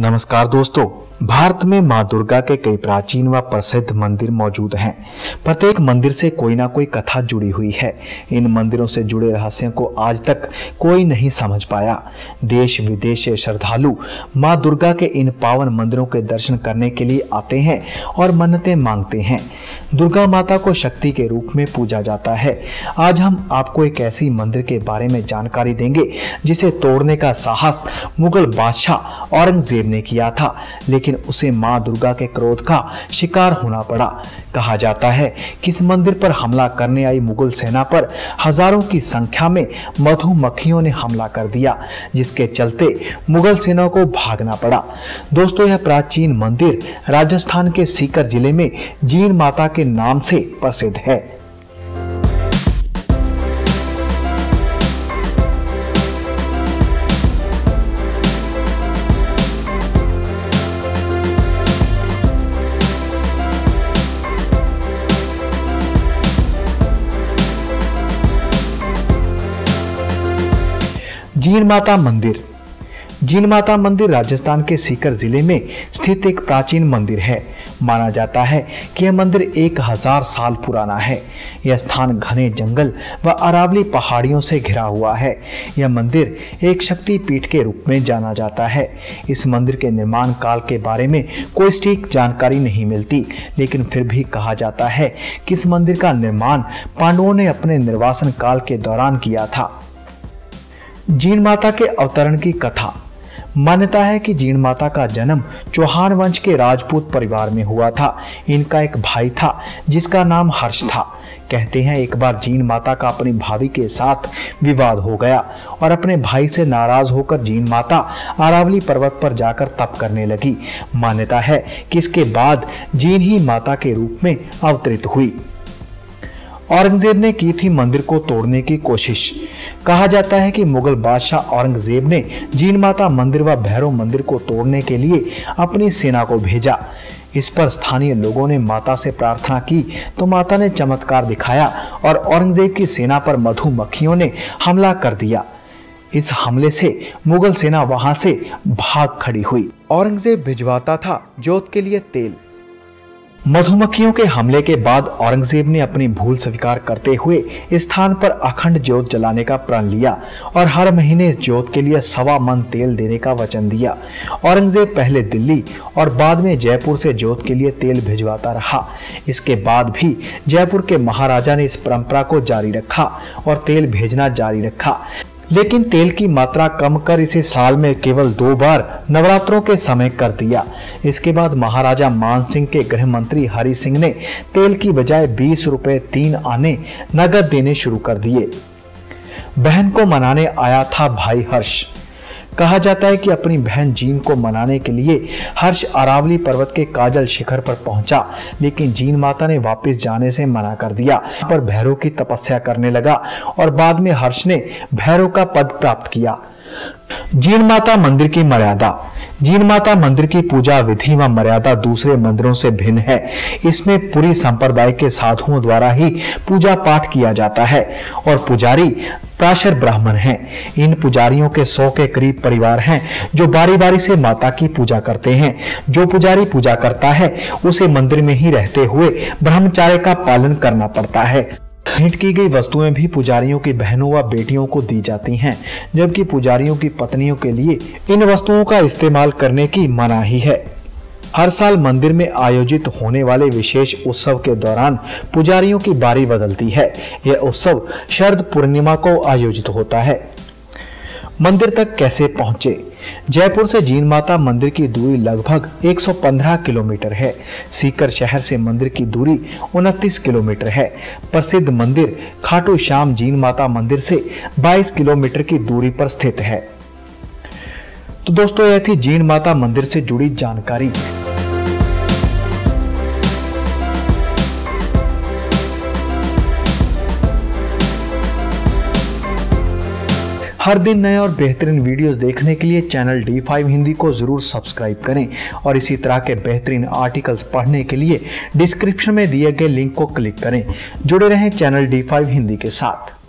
नमस्कार दोस्तों, भारत में मां दुर्गा के कई प्राचीन व प्रसिद्ध मंदिर मौजूद हैं। प्रत्येक मंदिर से कोई ना कोई कथा जुड़ी हुई है। इन मंदिरों से जुड़े रहस्यों को आज तक कोई नहीं समझ पाया। देश विदेश से श्रद्धालु मां दुर्गा के इन पावन मंदिरों के दर्शन करने के लिए आते हैं और मन्नतें मांगते हैं। दुर्गा माता को शक्ति के रूप में पूजा जाता है। आज हम आपको एक ऐसी मंदिर के बारे में जानकारी देंगे जिसे तोड़ने का साहस मुगल बादशाह औरंगजेब ने किया था, लेकिन उसे मां दुर्गा के क्रोध का शिकार होना पड़ा। कहा जाता है कि इस मंदिर पर हमला करने आई मुगल सेना पर हजारों की संख्या में मधुमक्खियों ने हमला कर दिया, जिसके चलते मुगल सेना को भागना पड़ा। दोस्तों, यह प्राचीन मंदिर राजस्थान के सीकर जिले में जीण माता के नाम से प्रसिद्ध है। जीण माता मंदिर। जीण माता मंदिर राजस्थान के सीकर जिले में स्थित एक प्राचीन मंदिर है। माना जाता है कि यह मंदिर 1000 साल पुराना है। यह स्थान घने जंगल व अरावली पहाड़ियों से घिरा हुआ है। यह मंदिर एक शक्ति पीठ के रूप में जाना जाता है। इस मंदिर के निर्माण काल के बारे में कोई सटीक जानकारी नहीं मिलती, लेकिन फिर भी कहा जाता है कि इस मंदिर का निर्माण पांडवों ने अपने निर्वासन काल के दौरान किया था। जीण माता के अवतरण की कथा। मान्यता है कि जीण माता का जन्म चौहान वंश के राजपूत परिवार में हुआ था। इनका एक भाई था जिसका नाम हर्ष था। कहते हैं एक बार जीण माता का अपनी भाभी के साथ विवाद हो गया और अपने भाई से नाराज होकर जीण माता अरावली पर्वत पर जाकर तप करने लगी। मान्यता है कि इसके बाद जीण ही माता के रूप में अवतरित हुई। औरंगजेब ने की थी मंदिर को तोड़ने की कोशिश। कहा जाता है कि मुगल बादशाह औरंगजेब ने जीण माता मंदिर व भैरव मंदिर को तोड़ने के लिए अपनी सेना को भेजा। इस पर स्थानीय लोगों ने माता से प्रार्थना की तो माता ने चमत्कार दिखाया और औरंगजेब की सेना पर मधुमक्खियों ने हमला कर दिया। इस हमले से मुगल सेना वहां से भाग खड़ी हुई। औरंगजेब भिजवाता था जोत के लिए तेल। मधुमक्खियों के हमले के बाद औरंगजेब ने अपनी भूल स्वीकार करते हुए इस स्थान पर अखंड ज्योत जलाने का प्रण लिया और हर महीने इस ज्योत के लिए 1.25 मन तेल देने का वचन दिया। औरंगजेब पहले दिल्ली और बाद में जयपुर से ज्योत के लिए तेल भिजवाता रहा। इसके बाद भी जयपुर के महाराजा ने इस परंपरा को जारी रखा और तेल भेजना जारी रखा, लेकिन तेल की मात्रा कम कर इसे साल में केवल 2 बार नवरात्रों के समय कर दिया। इसके बाद महाराजा मान सिंह के गृह मंत्री हरि सिंह ने तेल की बजाय 20 रुपए 3 आने नगद देने शुरू कर दिए। बहन को मनाने आया था भाई हर्ष। कहा जाता है कि अपनी बहन जीण को मनाने के लिए हर्ष अरावली पर्वत के काजल शिखर पर पहुंचा, लेकिन जीण माता ने वापस जाने से मना कर दिया। पर भैरव की तपस्या करने लगा और बाद में हर्ष ने भैरव का पद प्राप्त किया। जीण माता मंदिर की मर्यादा। जीण माता मंदिर की पूजा विधि व मर्यादा दूसरे मंदिरों से भिन्न है। इसमें पूरी संप्रदाय के साधुओं द्वारा ही पूजा पाठ किया जाता है और पुजारी प्राशर ब्राह्मण हैं। इन पुजारियों के 100 के करीब परिवार हैं जो बारी बारी से माता की पूजा करते हैं। जो पुजारी पूजा करता है उसे मंदिर में ही रहते हुए ब्रह्मचर्य का पालन करना पड़ता है। भेंट की गई वस्तुएं भी पुजारियों की बहनों व बेटियों को दी जाती हैं, जबकि पुजारियों की पत्नियों के लिए इन वस्तुओं का इस्तेमाल करने की मनाही है। हर साल मंदिर में आयोजित होने वाले विशेष उत्सव के दौरान पुजारियों की बारी बदलती है। यह उत्सव शरद पूर्णिमा को आयोजित होता है। मंदिर तक कैसे पहुंचे? जयपुर से जीण माता मंदिर की दूरी लगभग 115 किलोमीटर है। सीकर शहर से मंदिर की दूरी 29 किलोमीटर है। प्रसिद्ध मंदिर खाटू श्याम जीण माता मंदिर से 22 किलोमीटर की दूरी पर स्थित है। तो दोस्तों, यह थी जीण माता मंदिर से जुड़ी जानकारी। हर दिन नए और बेहतरीन वीडियोस देखने के लिए चैनल D5 हिंदी को जरूर सब्सक्राइब करें और इसी तरह के बेहतरीन आर्टिकल्स पढ़ने के लिए डिस्क्रिप्शन में दिए गए लिंक को क्लिक करें। जुड़े रहें चैनल D5 हिंदी के साथ।